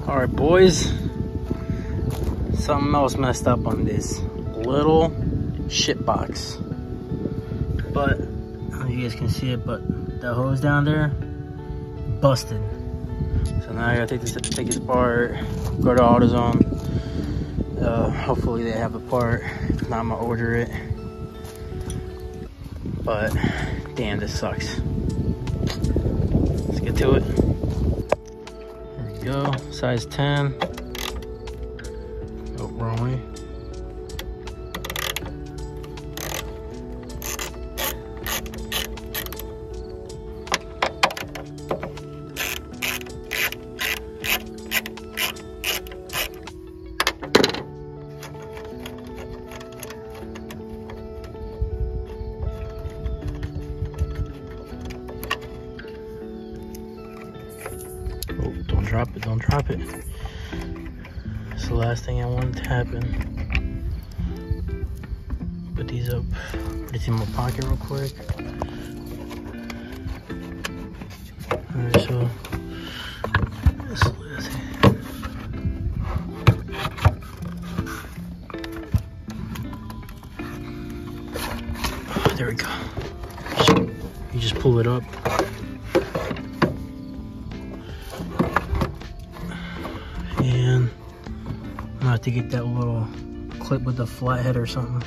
All right, boys. Something else messed up on this little shit box. But, I don't know if you guys can see it, but the hose down there, busted. So now I gotta take this apart, go to AutoZone. Hopefully they have a part. If not, I'm gonna order it. But, damn, this sucks. Let's get to it. There we go, size 10. Oh, wrong way. Oh, don't drop it, don't drop it. That's the last thing I wanted to happen. Put these up, put it in my pocket real quick. Alright, so let's see. There we go. You just pull it up. And I'm gonna have to get that little clip with the flathead or something.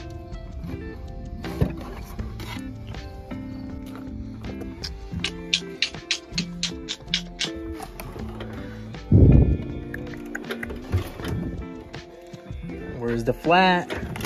Where's the flat?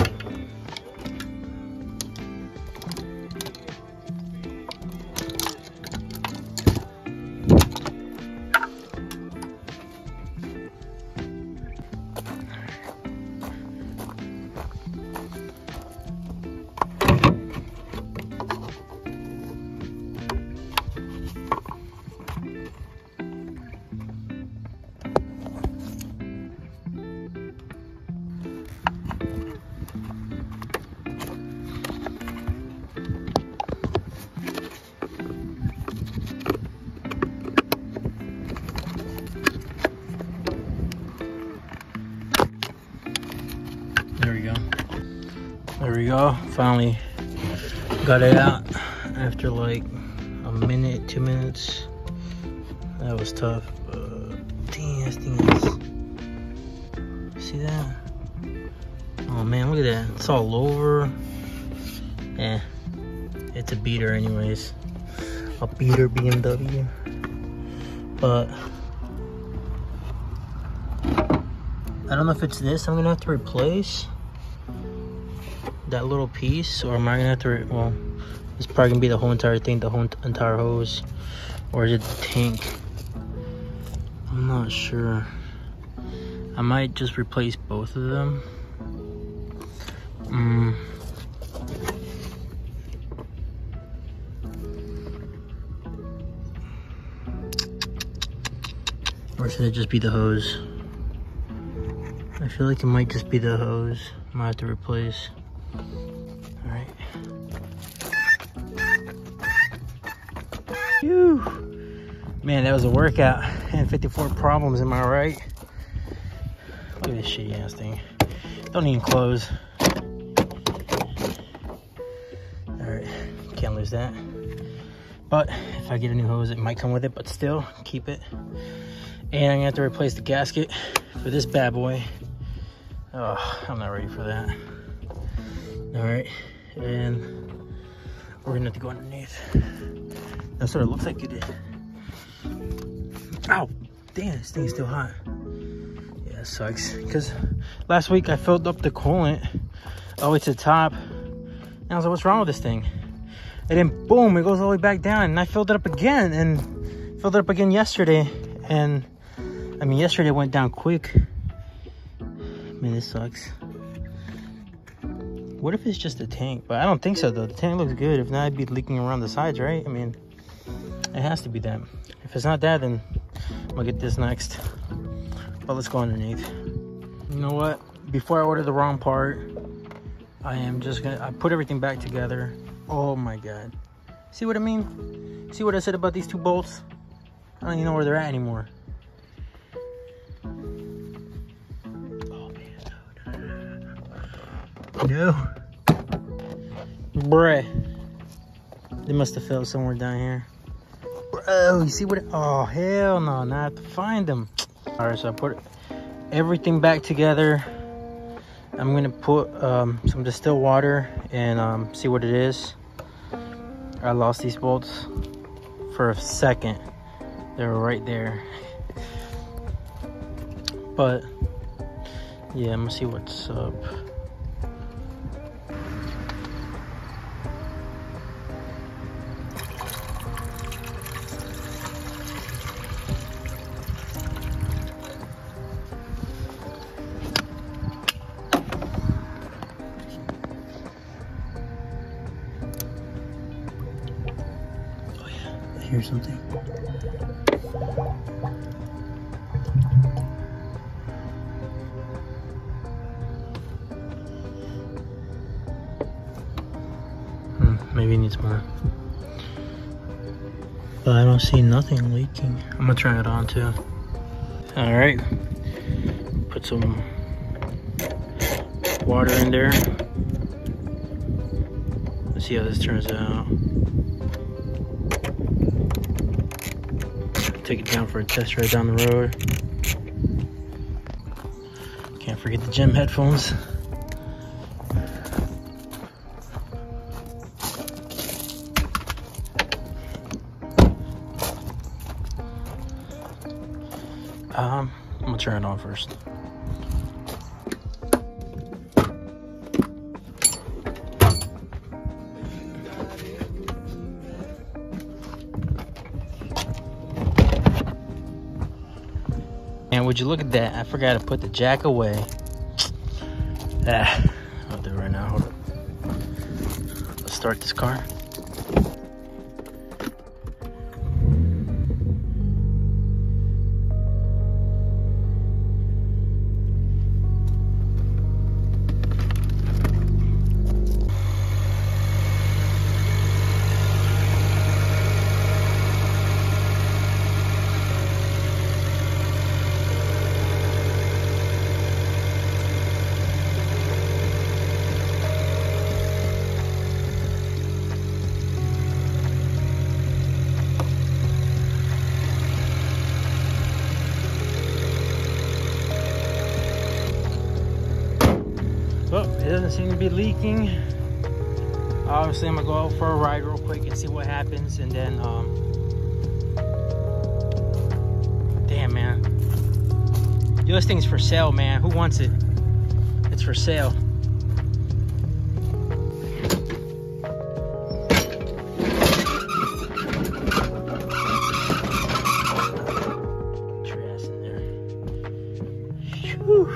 There we go. Finally got it out after like a minute, 2 minutes. That was tough. Dang, this thing is. See that? Oh man, look at that. It's all over. Eh, it's a beater, anyways. A beater BMW. But I don't know if it's this I'm gonna have to replace. That little piece, or am I gonna have to, well, it's probably gonna be the whole entire thing, the whole entire hose, or is it the tank? I'm not sure. I might just replace both of them. Or should it just be the hose? I feel like it might just be the hose I might have to replace. Alright. Phew. Man, that was a workout. N54 problems, am I right? Look at this shitty ass thing. Don't even close. Alright, can't lose that. But if I get a new hose, it might come with it, but still, keep it. And I'm gonna have to replace the gasket for this bad boy. Oh, I'm not ready for that. All right, and we're gonna have to go underneath. That's what it looks like it did. Ow, damn, this thing is still hot. Yeah, it sucks. Because last week I filled up the coolant all the way to the top. And I was like, what's wrong with this thing? And then boom, it goes all the way back down. And I filled it up again and filled it up again yesterday. And I mean, yesterday it went down quick. Man, this sucks. What if it's just a tank? But I don't think so though. The tank looks good. If not, it'd be leaking around the sides, right? I mean, it has to be that. If it's not that, then I'm gonna get this next. But let's go underneath. You know what? Before I order the wrong part, I put everything back together. Oh my God. See what I mean? See what I said about these two bolts? I don't even know where they're at anymore. No. Bruh. They must have fell somewhere down here. Bro, you see what? Oh, hell no. Now I have to find them. All right, so I put everything back together. I'm gonna put some distilled water and see what it is. I lost these bolts for a second. They were right there. But yeah, I'm gonna see what's up. Hear something. Maybe it needs more. But I don't see nothing leaking. I'm gonna turn it on too. All right. Put some water in there. Let's see how this turns out. Take it down for a test right down the road. Can't forget the gym headphones. I'm gonna turn it on first. And would you look at that? I forgot to put the jack away. I'll do it right now. Hold up. Let's start this car. Well, it doesn't seem to be leaking. Obviously, I'm gonna go out for a ride real quick and see what happens, and then, damn, man. Yo, this thing's for sale, man. Who wants it? It's for sale. Get your ass in there. Whew.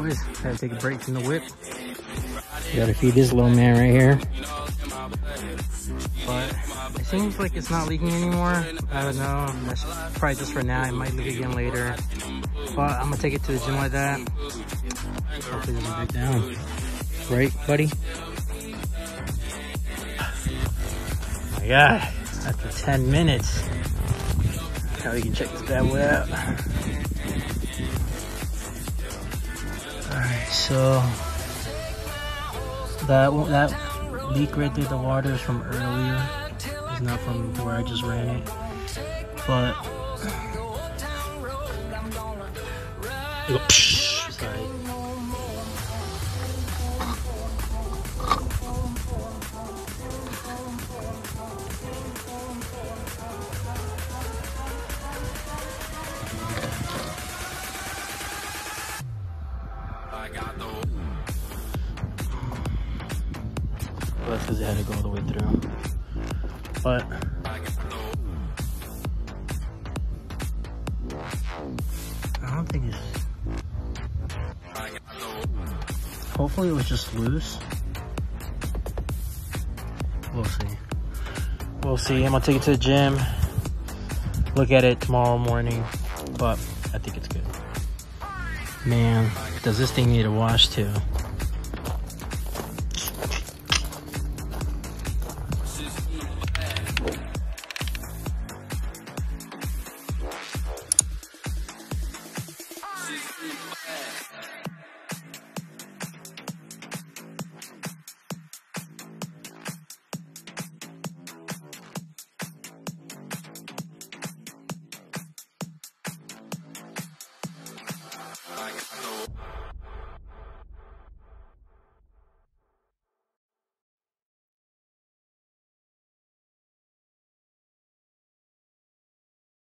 boys. Gotta take a break from the whip. Gotta feed this little man right here. But it seems like it's not leaking anymore. I don't know. That's probably just for now. It might leak again later. But I'm gonna take it to the gym like that. Hopefully it doesn't break down. Right, buddy? Oh my God. After 10 minutes. Now we can check this bad boy out. Alright, so that leak right there, the water is from earlier. It's not from where I just ran it. But sorry. Well, that's because it had to go all the way through. But I don't think it's... Hopefully it was just loose. We'll see. We'll see. I'm gonna take it to the gym. Look at it tomorrow morning. But I think it's good. Man, does this thing need a wash too?